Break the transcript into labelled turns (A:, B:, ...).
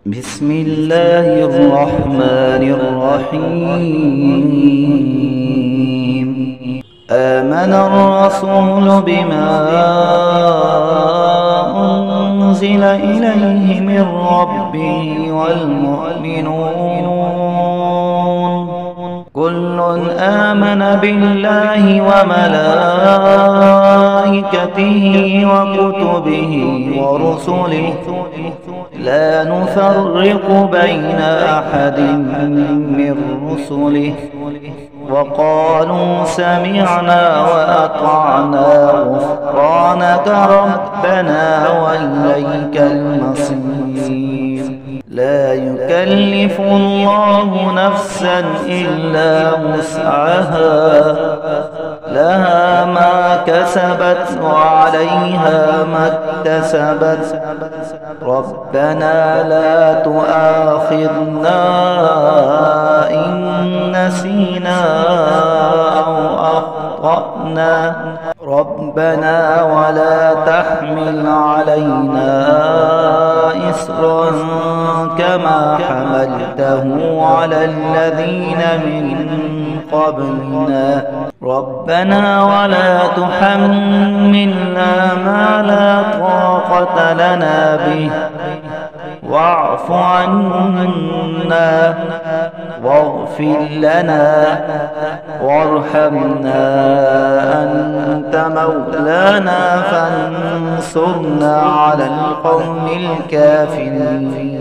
A: بسم الله الرحمن الرحيم. آمن الرسول بما أنزل إليه من ربه والمؤمنون كل آمن بالله وملائكته وكتبه ورسله لا نفرق بين أحد من رسله وقالوا سمعنا وأطعنا غفرانك ربنا وإليك المصير. لا يكلف الله نفسا إلا وسعها لها ما كسبت وعليها ما اكتسبت ربنا لا تؤاخذنا إن نسينا أو أخطأنا ربنا ولا تحمل علينا إصرا كما حملته على الذين من قبلنا ربنا ولا تحملنا ما لا طاقة لنا به واعف عنا واغفر لنا وارحمنا أنت مولانا فانصرنا على القوم الكافرين.